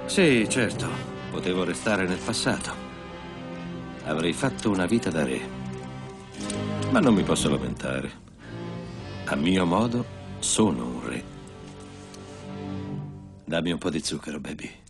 Sì, certo. Potevo restare nel passato. Avrei fatto una vita da re. Ma non mi posso lamentare. A mio modo, sono un re. Dammi un po' di zucchero, baby.